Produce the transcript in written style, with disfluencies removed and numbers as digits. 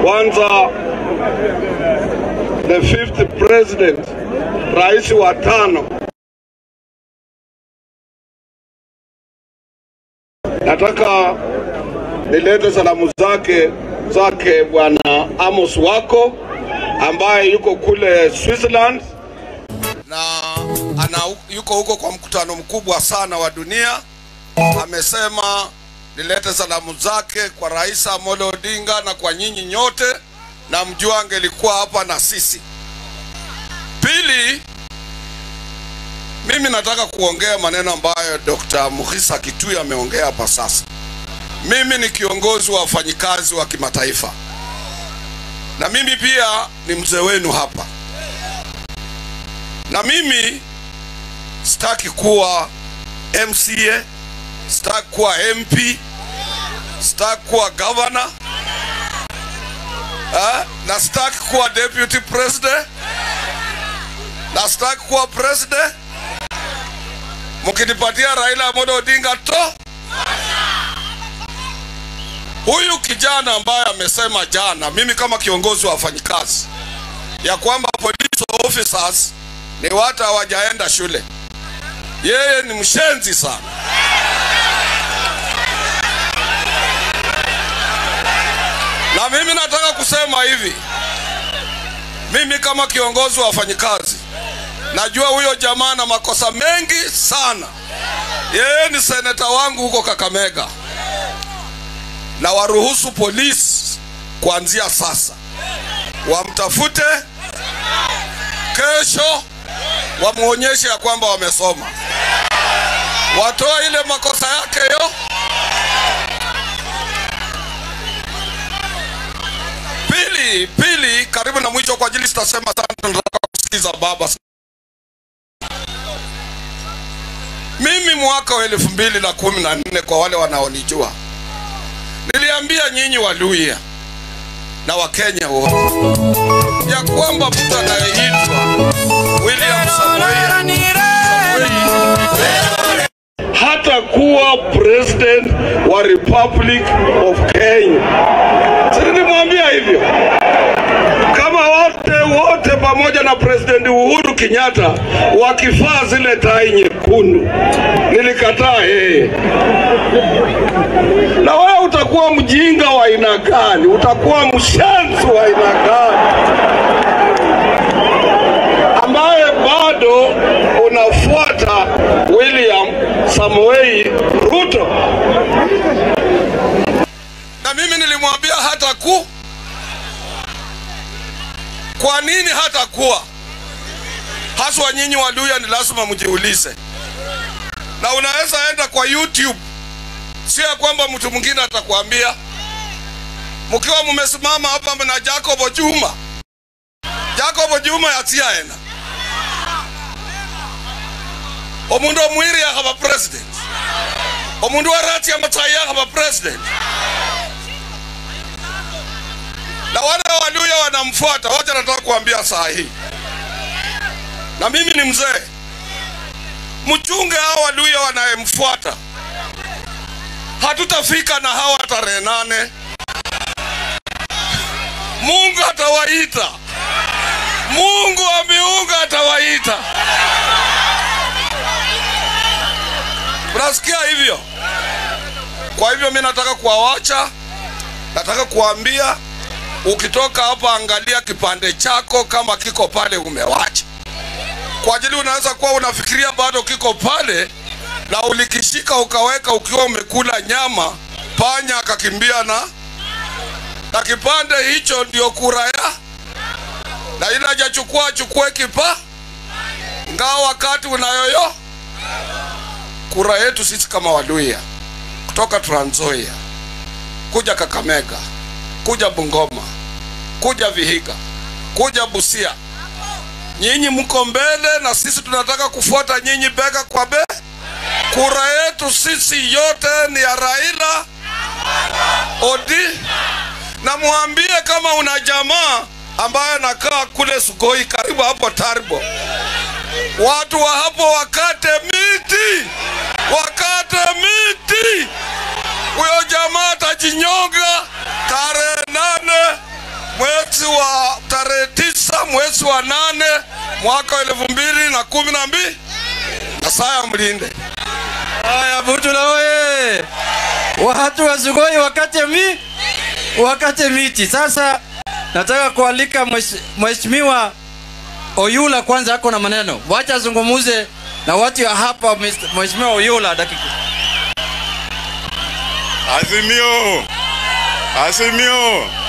Kwanza, the 5th president, rais wa 5, nataka nilete salamu zake Bwana Amos wako ambaye yuko kule Switzerland na yuko huko kwa mkutano mkubwa sana wa dunia. Amesema nilete salamu zake kwa Rais Amolo Odinga na kwa nyinyi nyote, na mjua angelikuwa hapa na sisi. Pili, mimi nataka kuongea maneno ambayo Dr. Mukhisa Kitui ameongea hapa sasa. Mimi ni kiongozi wa wafanyikazi wa kimataifa, na mimi pia ni mzee wenu hapa, na mimi sitaki kuwa MCA, sitaki kuwa MP, sitaki kuwa governor, na sitaki kuwa deputy president, na sitaki kuwa president. Mkinipatia Raila Amolo Odinga to. Huyu kijana ambaye amesema jana, mimi kama kiongozi wa wafanyikazi, ya kwamba police officers ni watu hawajaenda shule, yeye ni mshenzi sana. Na mimi nataka kusema hivi, mimi kama kiongozi wa wafanyikazi, najua huyo jamaa na makosa mengi sana. Yeye ni seneta wangu huko Kakamega, na waruhusu polisi kuanzia sasa wamtafute, kesho wamuonyeshe ya kwamba wamesoma, watoa ile makosa yake yo. Pili, karibu na mwisho kwa ajili sitasema sana, nataka kusikiza baba. Mimi mwaka wa 2014, kwa wale wanaonijua, niliambia nyinyi Waluhya na Wakenya wote ya kwamba mtu anayeitwa William Samoei hata kuwa president wa Republic of Kenya. Sisi nilimwambia hivyo. Kama wote pamoja na President Uhuru Kenyatta wakifaa zile tai nyekundu, nilikataa yeye. Na wewe utakuwa mjinga wa aina gani? Utakuwa mshenzi wa aina gani ambaye bado unafuata William Samoei Ruto? Na mimi nilimwambia hata kwa nini hata kuwa? Haswa nyinyi Waluhya ni lazima mjiulize. Na unaweza enda kwa YouTube, sio kwamba mtu mwingine atakwambia. Mkiwa mmesimama hapa na Jacob Juma yatiaena omundu omwiri yakaba president, omundu warati ya matai yakaba president, na wale Waluhya wanamfuata. Wacha nataka kuambia saa hii, na mimi ni mzee, mchunge hao Waluhya wanayemfuata. Hatutafika na hawa tarehe 8. Mungu atawaita, Mungu wa miungu atawaita. Unasikia hivyo? Kwa hivyo mimi nataka kuwawacha, nataka kuambia, ukitoka hapa angalia kipande chako kama kiko pale umewacha. Kwa ajili unaweza kuwa unafikiria bado kiko pale, na ulikishika ukaweka ukiwa umekula nyama, panya akakimbia na kipande hicho ndio kura ya. Na ila hajachukua chukue kipa ngao wakati unayoyo. Kura yetu sisi kama Waluhya, kutoka Trans Nzoia kuja Kakamega, kuja Bungoma, kuja Vihiga, kuja Busia, nyinyi mko mbele na sisi tunataka kufuata nyinyi bega kwa bega. Kura yetu sisi yote ni ya Raila Odinga. Na muambie kama una jamaa ambaye anakaa kule Sugoi karibu hapo Taribo, watu wa hapo wakate miti. Huyo jamaa atajinyonga tarehe 8 mwezi wa tarehe 9 mwezi wa 8 mwaka 2012. Na saya mlinde. Haya Butula oye. Watu wa Sugoi wakate miti. Sasa nataka kualika Mheshimiwa Oyula kwanza ako na maneno. Wacha zungumuze na watu ya hapa. Mheshimiwa Oyula dakika. Azimio.